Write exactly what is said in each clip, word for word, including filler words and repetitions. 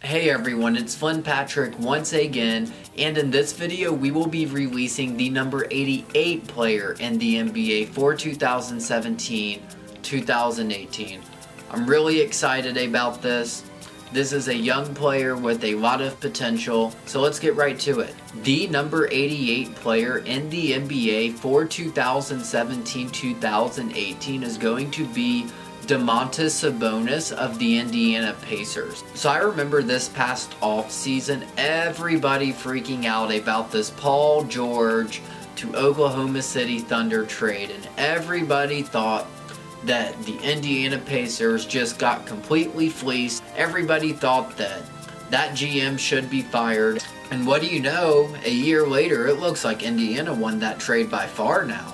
Hey everyone, it's Flynn Patrick once again, and in this video we will be releasing the number eighty-eight player in the N B A for two thousand seventeen two thousand eighteen. I'm really excited about this. This is a young player with a lot of potential, so let's get right to it. The number eighty-eight player in the N B A for two thousand seventeen two thousand eighteen is going to be Domantas Sabonis of the Indiana Pacers. So I remember this past off season, everybody freaking out about this Paul George to Oklahoma City Thunder trade, and everybody thought that the Indiana Pacers just got completely fleeced. Everybody thought that that G M should be fired. And what do you know, a year later, it looks like Indiana won that trade by far now.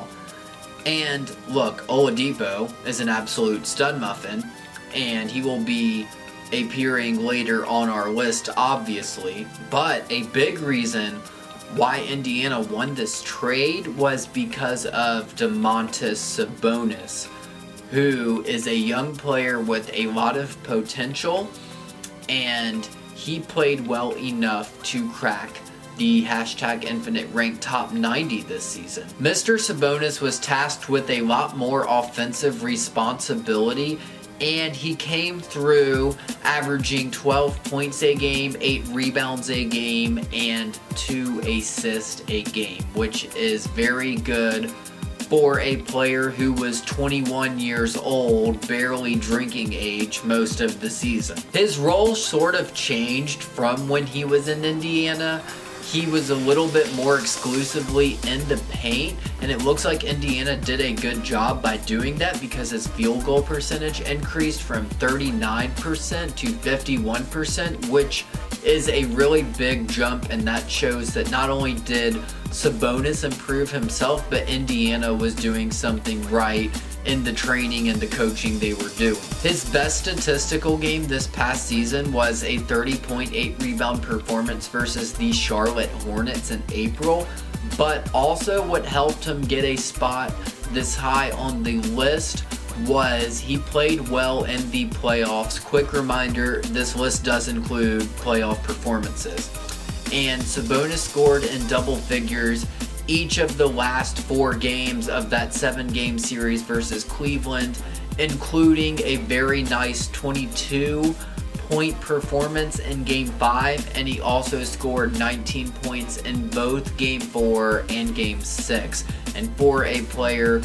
And look, Oladipo is an absolute stud muffin, and he will be appearing later on our list, obviously. But a big reason why Indiana won this trade was because of Domantas Sabonis, who is a young player with a lot of potential, and he played well enough to crack the hashtag infinite rank top ninety this season. Mister Sabonis was tasked with a lot more offensive responsibility, and he came through averaging twelve points a game, eight rebounds a game, and two assists a game, which is very good for a player who was twenty-one years old, barely drinking age most of the season. His role sort of changed from when he was in Indiana. He was a little bit more exclusively in the paint, and it looks like Indiana did a good job by doing that because his field goal percentage increased from thirty-nine percent to fifty-one percent, which is a really big jump, and that shows that not only did Sabonis improve himself, but Indiana was doing something right in the training and the coaching they were doing. His best statistical game this past season was a thirty point eight rebound performance versus the Charlotte Hornets in April, but also what helped him get a spot this high on the list was he played well in the playoffs. Quick reminder, this list does include playoff performances. And Sabonis scored in double figures each of the last four games of that seven game series versus Cleveland, including a very nice twenty-two point performance in game five, and he also scored nineteen points in both game four and game six. And for a player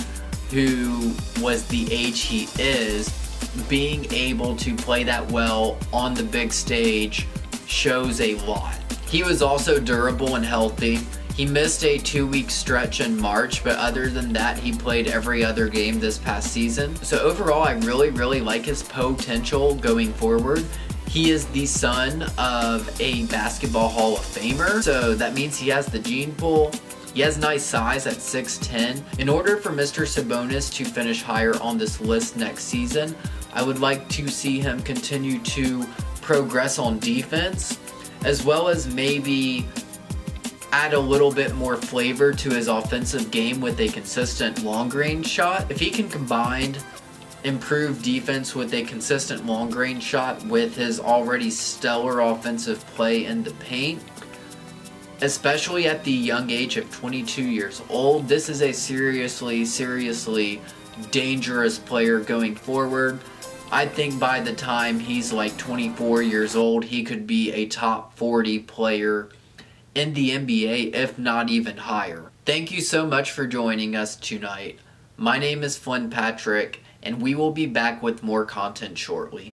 who was the age he is, being able to play that well on the big stage shows a lot. He was also durable and healthy. He missed a two-week stretch in March, but other than that, he played every other game this past season. So overall, I really, really like his potential going forward. He is the son of a basketball Hall of Famer, so that means he has the gene pool. He has nice size at six ten. In order for Mister Sabonis to finish higher on this list next season, I would like to see him continue to progress on defense, as well as maybe add a little bit more flavor to his offensive game with a consistent long-range shot. If he can combine improved defense with a consistent long-range shot with his already stellar offensive play in the paint, especially at the young age of twenty-two years old, this is a seriously, seriously dangerous player going forward. I think by the time he's like twenty-four years old, he could be a top forty player in the N B A, if not even higher. Thank you so much for joining us tonight. My name is Flynn Patrick, and we will be back with more content shortly.